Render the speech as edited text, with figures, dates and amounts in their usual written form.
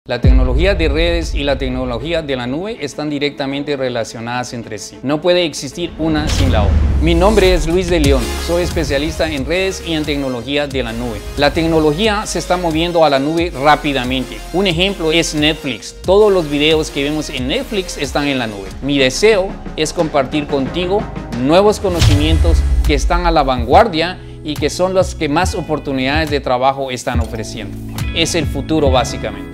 La tecnología de redes y la tecnología de la nube están directamente relacionadas entre sí. No puede existir una sin la otra. Mi nombre es Luis de León, soy especialista en redes y en tecnología de la nube. La tecnología se está moviendo a la nube rápidamente. Un ejemplo es Netflix. Todos los videos que vemos en Netflix están en la nube. Mi deseo es compartir contigo nuevos conocimientos que están a la vanguardia y que son los que más oportunidades de trabajo están ofreciendo. Es el futuro básicamente.